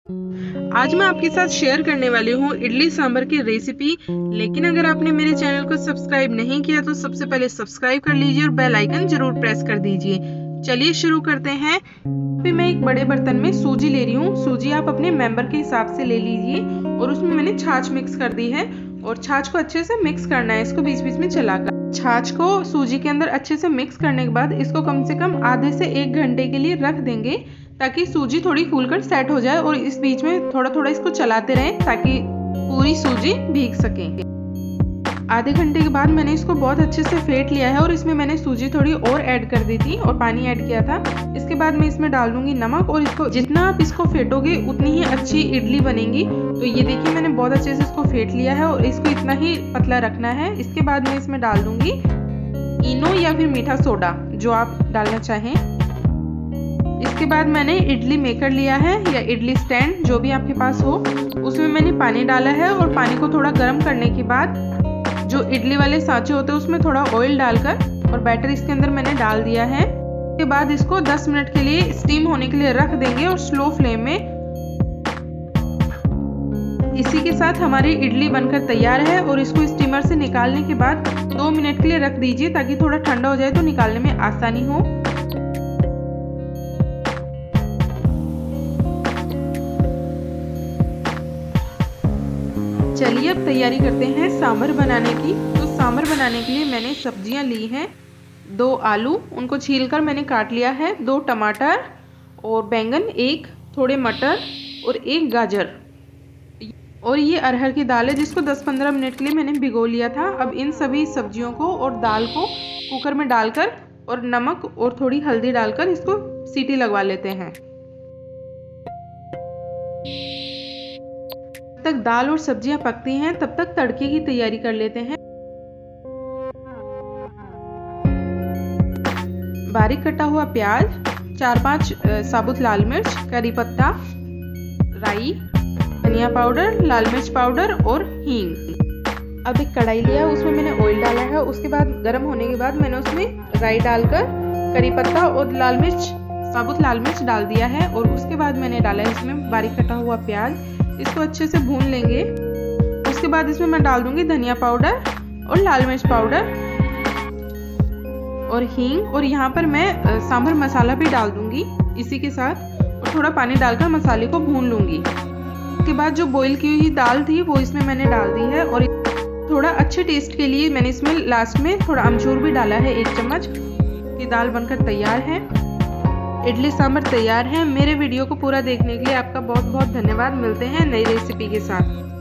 आज मैं आपके साथ शेयर करने वाली हूँ इडली सांभर की रेसिपी। लेकिन अगर आपने मेरे चैनल को सब्सक्राइब नहीं किया तो सबसे पहले सब्सक्राइब कर लीजिए और बेल आइकन जरूर प्रेस कर दीजिए। चलिए शुरू करते हैं। फिर मैं एक बड़े बर्तन में सूजी ले रही हूँ। सूजी आप अपने मेंबर के हिसाब से ले लीजिए और उसमें मैंने छाछ मिक्स कर दी है और छाछ को अच्छे से मिक्स करना है, इसको बीच बीच में चलाकर। छाछ को सूजी के अंदर अच्छे से मिक्स करने के बाद इसको कम से कम आधे से 1 घंटे के लिए रख देंगे ताकि सूजी थोड़ी फूलकर सेट हो जाए और इस बीच में थोड़ा थोड़ा इसको चलाते रहें ताकि पूरी सूजी भीग सके। आधे घंटे के बाद मैंने इसको बहुत अच्छे से फेंट लिया है और इसमें मैंने सूजी थोड़ी और ऐड कर दी थी और पानी ऐड किया था। इसके बाद मैं इसमें डाल दूंगी नमक और इसको जितना आप इसको फेंटोगे उतनी ही अच्छी इडली बनेगी। तो ये देखिए मैंने बहुत अच्छे से इसको फेंट लिया है और इसको इतना ही पतला रखना है। इसके बाद मैं इसमें डाल दूंगी इनो या फिर मीठा सोडा, जो आप डालना चाहें। इसके बाद मैंने इडली मेकर लिया है या इडली स्टैंड, जो भी आपके पास हो, उसमें मैंने पानी डाला है और पानी को थोड़ा गर्म करने के बाद जो इडली वाले सांचे होते हैं उसमें थोड़ा ऑयल डालकर और बैटर इसके अंदर मैंने डाल दिया है। इसके बाद इसको 10 मिनट के लिए स्टीम होने के लिए रख देंगे और स्लो फ्लेम में। इसी के साथ हमारी इडली बनकर तैयार है और इसको स्टीमर से निकालने के बाद 2 मिनट के लिए रख दीजिए ताकि थोड़ा ठंडा हो जाए तो निकालने में आसानी हो। चलिए अब तैयारी करते हैं सांभर बनाने की। तो सांभर बनाने के लिए मैंने सब्जियां ली हैं। 2 आलू, उनको छीलकर मैंने काट लिया है, 2 टमाटर और बैंगन, 1 थोड़े मटर और 1 गाजर। और ये अरहर की दाल है जिसको 10-15 मिनट के लिए मैंने भिगो लिया था। अब इन सभी सब्जियों को और दाल को कुकर में डालकर और नमक और थोड़ी हल्दी डालकर इसको सीटी लगवा लेते हैं। तक दाल और सब्जियां पकती हैं तब तक तड़के की तैयारी कर लेते हैं। बारीक कटा हुआ प्याज, 4-5 साबुत लाल मिर्च, करी पत्ता, राई, धनिया पाउडर, लाल मिर्च पाउडर और हींग। अब एक कढ़ाई लिया, उसमें मैंने ऑयल डाला है। उसके बाद गर्म होने के बाद मैंने उसमें राई डालकर करी पत्ता और लाल मिर्च, साबुत लाल मिर्च डाल दिया है और उसके बाद मैंने डाला है इसमें बारीक कटा हुआ प्याज। इसको अच्छे से भून लेंगे। उसके बाद इसमें मैं डाल दूंगी धनिया पाउडर और लाल मिर्च पाउडर और हींग, और यहाँ पर मैं सांभर मसाला भी डाल दूंगी इसी के साथ और थोड़ा पानी डालकर मसाले को भून लूंगी। उसके बाद जो बॉईल की हुई दाल थी वो इसमें मैंने डाल दी है और थोड़ा अच्छे टेस्ट के लिए मैंने इसमें लास्ट में थोड़ा अमचूर भी डाला है, 1 चम्मच। की दाल बनकर तैयार है। इडली सांभर तैयार है। मेरे वीडियो को पूरा देखने के लिए आपका बहुत बहुत धन्यवाद। मिलते हैं नई रेसिपी के साथ।